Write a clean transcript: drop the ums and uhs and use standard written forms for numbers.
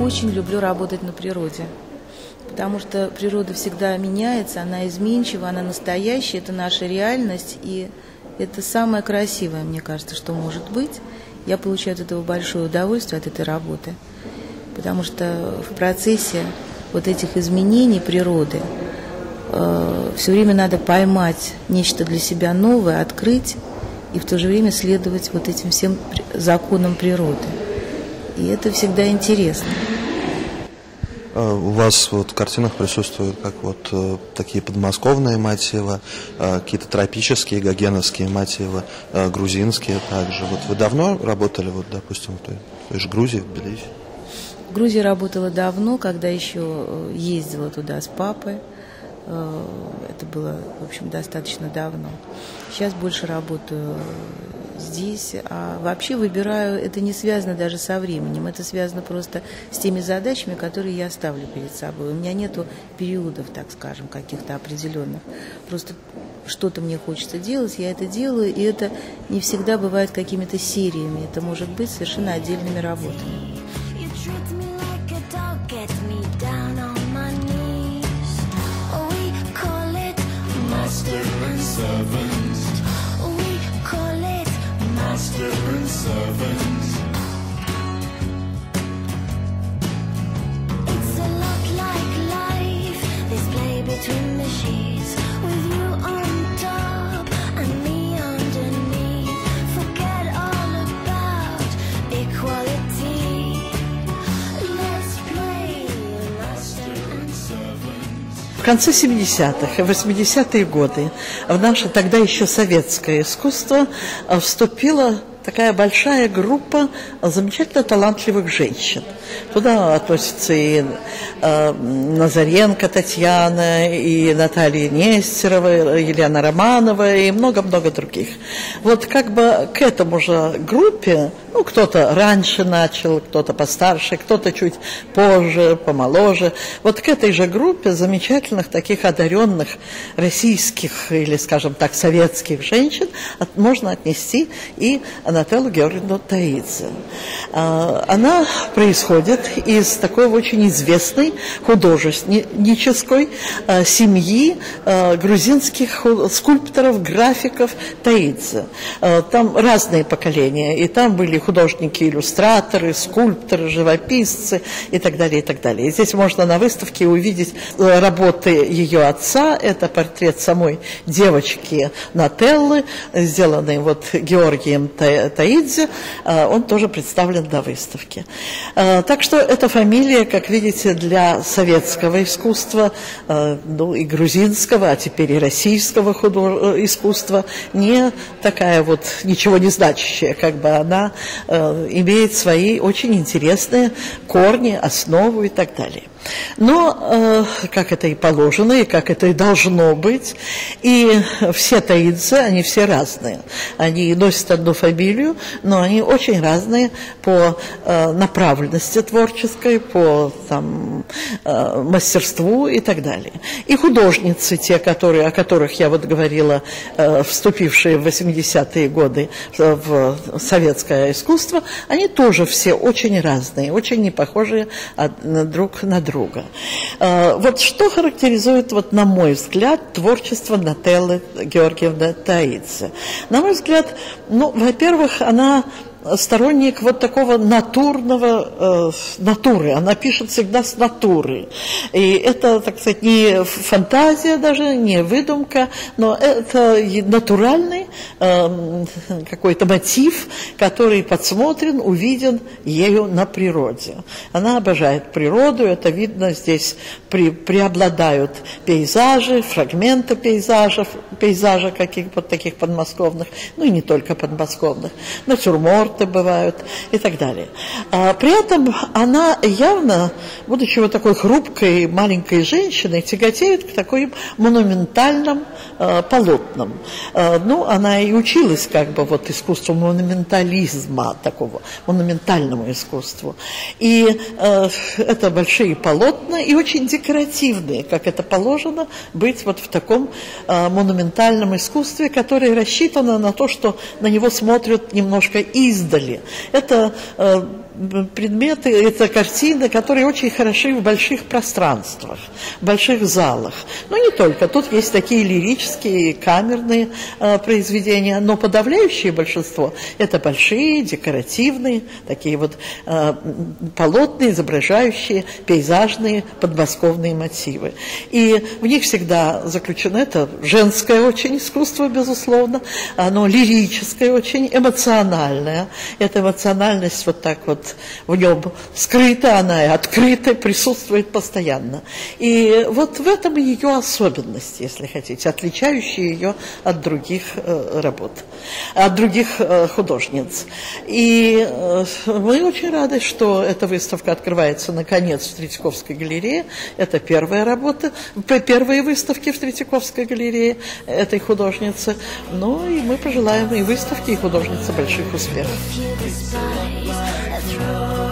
очень люблю работать на природе, потому что природа всегда меняется, она изменчива, она настоящая, это наша реальность, и это самое красивое, мне кажется, что может быть. Я получаю от этого большое удовольствие, от этой работы, потому что в процессе вот этих изменений природы все время надо поймать нечто для себя новое, открыть, и в то же время следовать вот этим всем законам природы. И это всегда интересно. У вас вот в картинах присутствуют как вот такие подмосковные мотивы, какие-то тропические, гогеновские мотивы, грузинские также. Вот вы давно работали, вот, допустим, в той же Грузии, в Тбилиси? В Грузии работала давно, когда еще ездила туда с папой. Это было, в общем, достаточно давно. Сейчас больше работаю здесь, а вообще выбираю, это не связано даже со временем, это связано просто с теми задачами, которые я ставлю перед собой. У меня нету периодов, так скажем, каких-то определенных. Просто что-то мне хочется делать, я это делаю, и это не всегда бывает какими-то сериями, это может быть совершенно отдельными работами. Master and servant. It's a lot like life, this play between the sheets, with you on top and me underneath. Forget all about equality. Let's play master and servant. В конце 70-х и 80-е годы в наше тогда еще советское искусство вступила такая большая группа замечательно талантливых женщин. Туда относятся и Назаренко Татьяна, и Наталья Нестерова, Елена Романова, и много-много других. Вот как бы к этому же группе, ну, кто-то раньше начал, кто-то постарше, кто-то чуть позже, помоложе. Вот к этой же группе замечательных таких одаренных российских или, скажем так, советских женщин можно отнести и Нателлу Георгиевну Таидзе. Она происходит из такой очень известной художественнической семьи грузинских скульпторов, графиков Таидзе. Там разные поколения, и там были художники-иллюстраторы, скульпторы, живописцы и так далее, и так далее. И здесь можно на выставке увидеть работы ее отца, это портрет самой девочки Нателлы, сделанный вот Георгием Таидзе, он тоже представлен на выставке. Так что эта фамилия, как видите, для советского искусства, ну и грузинского, а теперь и российского искусства, не такая вот ничего не значащая, как бы она имеет свои очень интересные корни, основу и так далее. Но, как это и положено, и как это и должно быть, и все таидзе, они все разные. Они носят одну фамилию, но они очень разные по направленности творческой, по там, мастерству и так далее. И художницы, те, о которых я вот говорила, вступившие в 80-е годы в советское искусство, они тоже все очень разные, очень не похожие друг на друга. Вот что характеризует, вот, на мой взгляд, творчество Нателлы Георгиевны Таидзе? На мой взгляд, ну, во-первых, она сторонник вот такого натурного, натуры. Она пишет всегда с натуры. И это, так сказать, не фантазия даже, не выдумка, но это натуральный какой-то мотив, который подсмотрен, увиден ею на природе. Она обожает природу, это видно, здесь преобладают пейзажи, фрагменты пейзажа каких-то таких подмосковных, ну и не только подмосковных, натюрморты бывают и так далее. При этом она явно, будучи вот такой хрупкой маленькой женщиной, тяготеет к таким монументальным полотнам. Ну, она она и училась как бы вот искусству монументализма, такого монументальному искусству. И это большие полотна и очень декоративные, как это положено быть вот в таком монументальном искусстве, которое рассчитано на то, что на него смотрят немножко издали. Это предметы, это картины, которые очень хороши в больших пространствах, в больших залах. Но не только. Тут есть такие лирические, камерные произведения, но подавляющее большинство – это большие, декоративные, такие вот полотна, изображающие пейзажные, подмосковные мотивы. И в них всегда заключено это женское очень искусство, безусловно, оно лирическое очень, эмоциональное. Эта эмоциональность вот так вот в нем скрыта, она и открыта, присутствует постоянно. И вот в этом ее особенность, если хотите, отличающая ее от других работ, от других художниц. И мы очень рады, что эта выставка открывается наконец в Третьяковской галерее. Это первая работа, первые выставки в Третьяковской галерее этой художницы. Ну и мы пожелаем и выставке, и художнице больших успехов. If you despise a throw